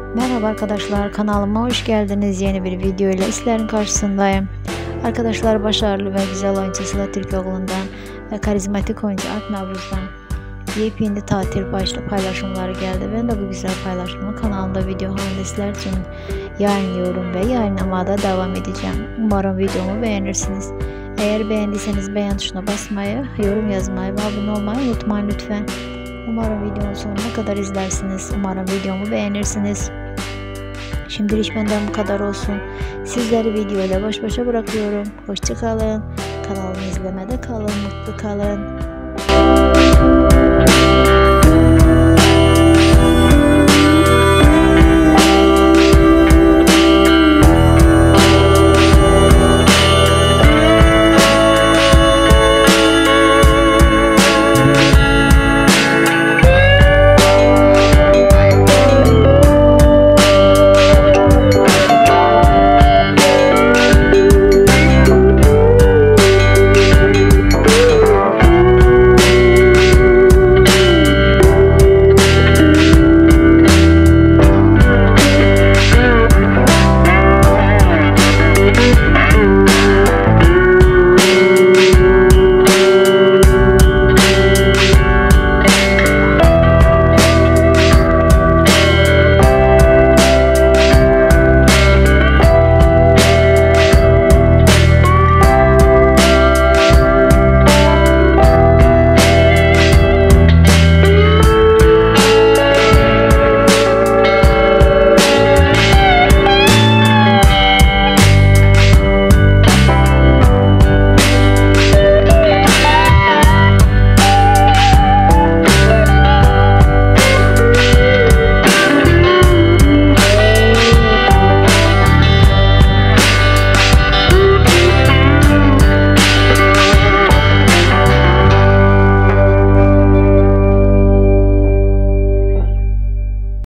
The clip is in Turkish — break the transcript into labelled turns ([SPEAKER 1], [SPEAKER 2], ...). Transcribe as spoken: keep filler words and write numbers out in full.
[SPEAKER 1] Merhaba arkadaşlar, kanalıma hoş geldiniz. Yeni bir video ile sizlerin karşısındayım. Arkadaşlar, başarılı ve güzel oyuncu Sıla Türkoğlu'ndan ve karizmatik oyuncu Alp Navruz'dan yepyeni tatil başlı paylaşımları geldi. Ben de bu güzel paylaşımı kanalımda video halinde sizler için yayınlıyorum ve yayınlamada devam edeceğim. Umarım videomu beğenirsiniz. Eğer beğendiyseniz beğen tuşuna basmayı, yorum yazmayı ve abone olmayı unutmayın lütfen. Umarım videonun sonuna kadar izlersiniz. Umarım videomu beğenirsiniz. Şimdilik benden bu kadar olsun. Sizleri videoyla baş başa bırakıyorum. Hoşça kalın. Kanalımı izlemede kalın. Mutlu kalın.